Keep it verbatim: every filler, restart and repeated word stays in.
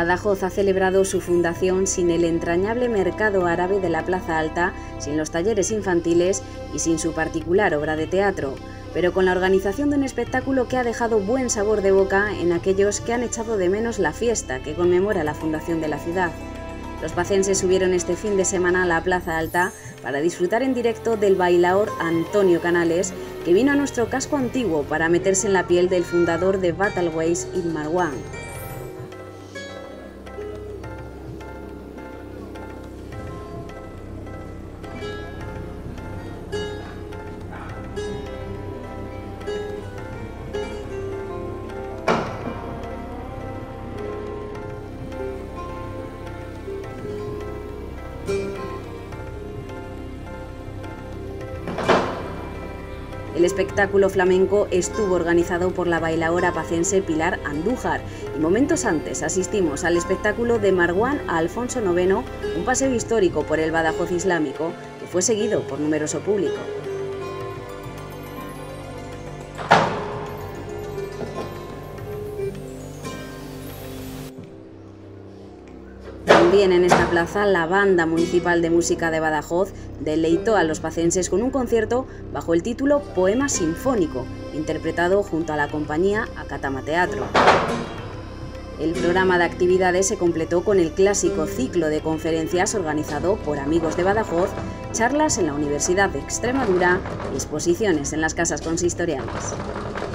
Badajoz ha celebrado su fundación sin el entrañable mercado árabe de la Plaza Alta, sin los talleres infantiles y sin su particular obra de teatro, pero con la organización de un espectáculo que ha dejado buen sabor de boca en aquellos que han echado de menos la fiesta que conmemora la fundación de la ciudad. Los pacenses subieron este fin de semana a la Plaza Alta para disfrutar en directo del bailaor Antonio Canales, que vino a nuestro casco antiguo para meterse en la piel del fundador de Battleways in Marwan. El espectáculo flamenco estuvo organizado por la bailaora pacense Pilar Andújar y momentos antes asistimos al espectáculo de Marwan a Alfonso noveno, un paseo histórico por el Badajoz islámico que fue seguido por numeroso público. También en esta plaza, la Banda Municipal de Música de Badajoz deleitó a los pacenses con un concierto bajo el título Poema Sinfónico, interpretado junto a la compañía Acatama Teatro. El programa de actividades se completó con el clásico ciclo de conferencias organizado por Amigos de Badajoz, charlas en la Universidad de Extremadura y exposiciones en las casas consistoriales.